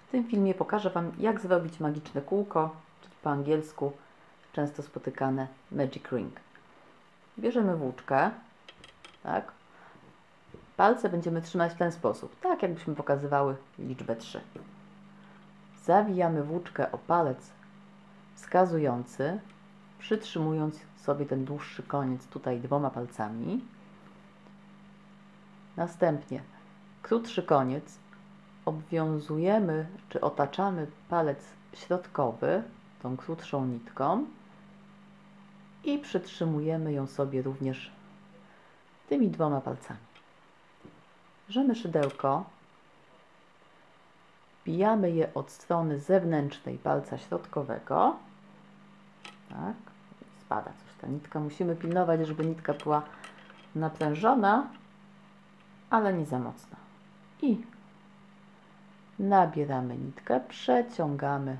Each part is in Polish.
W tym filmie pokażę Wam, jak zrobić magiczne kółko, czyli po angielsku często spotykane magic ring. Bierzemy włóczkę, tak? Palce będziemy trzymać w ten sposób, tak jakbyśmy pokazywały liczbę 3. Zawijamy włóczkę o palec wskazujący, przytrzymując sobie ten dłuższy koniec tutaj 2 palcami. Następnie krótszy koniec obwiązujemy czy otaczamy palec środkowy tą krótszą nitką i przytrzymujemy ją sobie również tymi 2 palcami. Bierzemy szydełko, wbijamy je od strony zewnętrznej palca środkowego. Tak, spada coś ta nitka. Musimy pilnować, żeby nitka była naprężona, ale nie za mocno. I nabieramy nitkę, przeciągamy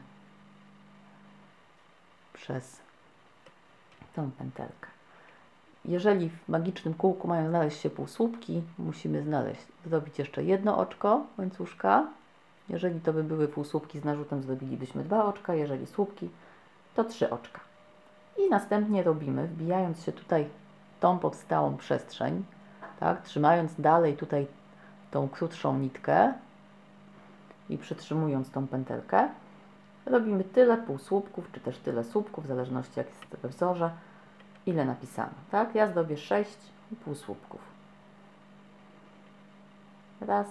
przez tą pętelkę. Jeżeli w magicznym kółku mają znaleźć się półsłupki, musimy zrobić jeszcze jedno oczko łańcuszka. Jeżeli to by były półsłupki z narzutem, zrobilibyśmy 2 oczka, jeżeli słupki, to 3 oczka. I następnie robimy, wbijając się tutaj w tą powstałą przestrzeń, tak, trzymając dalej tutaj tą krótszą nitkę i przytrzymując tą pętelkę, robimy tyle półsłupków, czy też tyle słupków, w zależności jak jest we wzorze, ile napisano. Tak? Ja zrobię 6 półsłupków. Raz,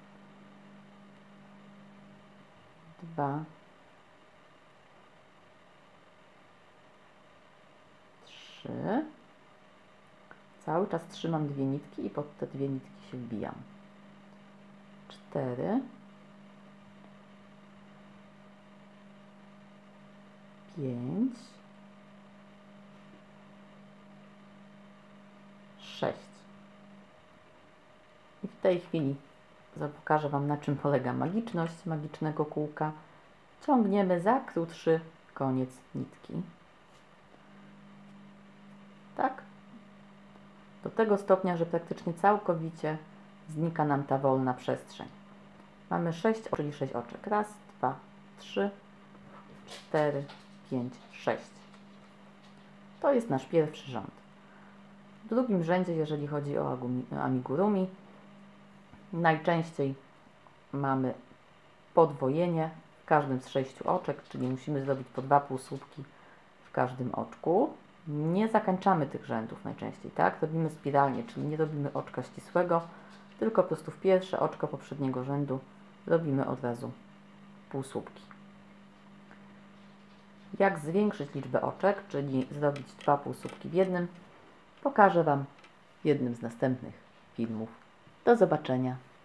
2, 3. Cały czas trzymam 2 nitki i pod te 2 nitki się wbijam. 4, 5, 6. I w tej chwili pokażę Wam, na czym polega magiczność magicznego kółka. Ciągniemy za krótszy koniec nitki. Tak? Do tego stopnia, że praktycznie całkowicie znika nam ta wolna przestrzeń. Mamy 6, czyli 6 oczek. Raz, 2, 3, 4, 5, 6. To jest nasz pierwszy rząd. W drugim rzędzie, jeżeli chodzi o amigurumi, najczęściej mamy podwojenie w każdym z 6 oczek, czyli musimy zrobić po 2 półsłupki w każdym oczku. Nie zakończamy tych rzędów najczęściej, tak? Robimy spiralnie, czyli nie robimy oczka ścisłego, tylko po prostu w pierwsze oczko poprzedniego rzędu robimy od razu półsłupki. Jak zwiększyć liczbę oczek, czyli zrobić 2 półsłupki w jednym, pokażę Wam w jednym z następnych filmów. Do zobaczenia.